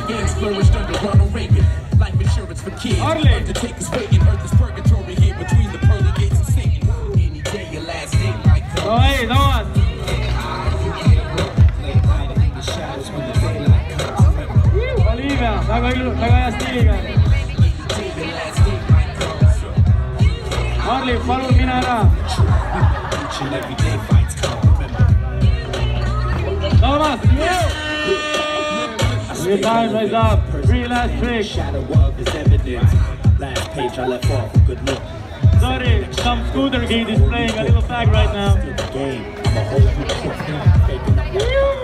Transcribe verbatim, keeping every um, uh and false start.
gangs flourished under Ronald Reagan. Life insurance for kids. Undertakers waiting. Earth is purgatory here between the pearly gates of Satan. Any day your last day might come. Oh, hey, no one. Olivia, tagay stiiliga. Harley, palun mine ära. Thomas, your time is up. Three last tricks. Last page I left off. Good look. Sorry, some scooter kid is playing a little tag right now. Game. I'm a whole